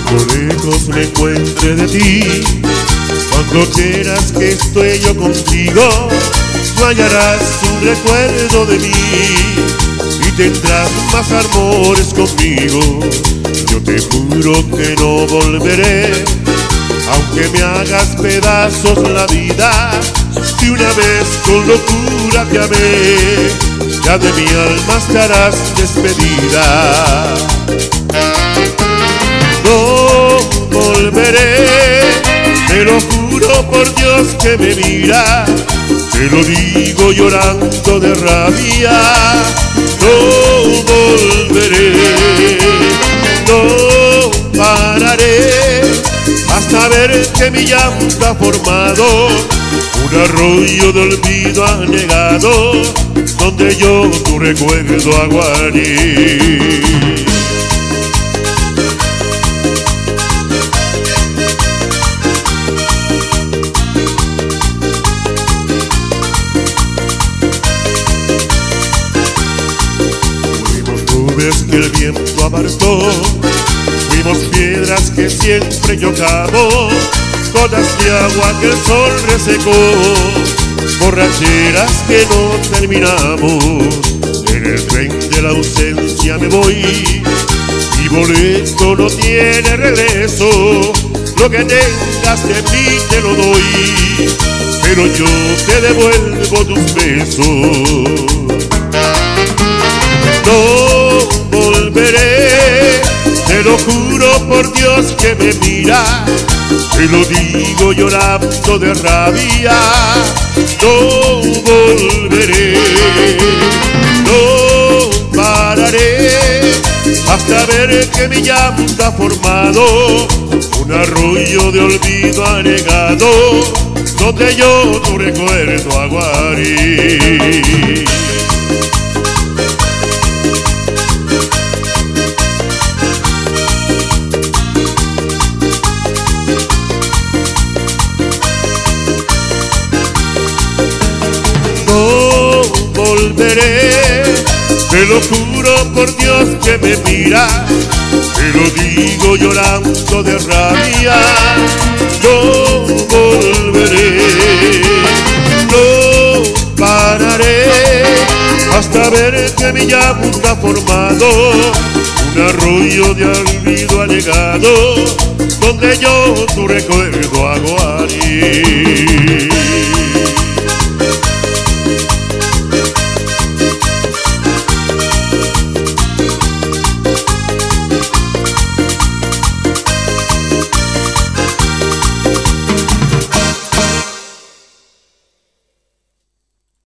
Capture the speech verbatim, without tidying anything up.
Cuando lejos me encuentre de ti, cuando quieras que estoy yo contigo, tú hallarás un recuerdo de mí y tendrás más amores conmigo. Yo te juro que no volveré, aunque me hagas pedazos la vida. Si una vez con locura te amé, ya de mi alma estarás despedida. No volveré, te lo juro por Dios que me mira, te lo digo llorando de rabia. No volveré, no pararé, hasta ver que mi llanto ha formado un arroyo de olvido anegado, donde yo tu recuerdo aguaré. Que el viento apartó, fuimos piedras que siempre chocamos, gotas de agua que el sol resecó, borracheras que no terminamos. En el tren de la ausencia me voy, mi boleto no tiene regreso. Lo que tengas de mí te lo doy, pero yo te devuelvo tus besos. No volveré, te lo juro por Dios que me mira, te lo digo llorando de rabia. No volveré, no pararé, hasta ver que mi llanto ha formado un arroyo de olvido anegado, donde yo tu recuerdo aguaré. No volveré, te lo juro por Dios que me mira, te lo digo llorando de rabia. No volveré, no pararé, hasta ver que mi llanto ha formado un arroyo de olvido anegado, donde yo tu recuerdo aguaré.